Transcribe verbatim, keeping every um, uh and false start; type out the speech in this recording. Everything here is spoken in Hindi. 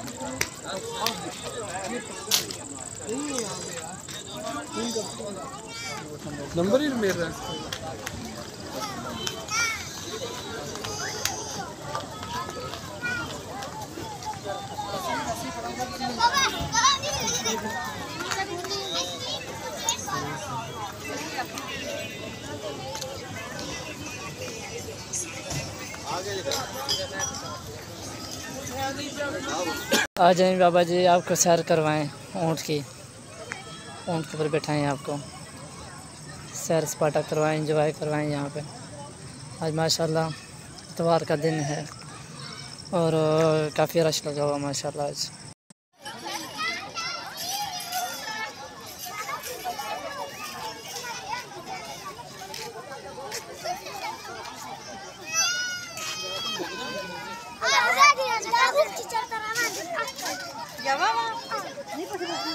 नंबर ही मेरा आ जाएं बाबा जी, आपको सैर करवाएं ऊँट की, ऊँट के ऊपर बैठाएं, आपको सैर सपाटा करवाएं, एंजॉय करवाएं यहाँ पे। आज माशाल्लाह इतवार का दिन है और काफ़ी रश लगा हुआ माशाल्लाह आज। Ya vamos.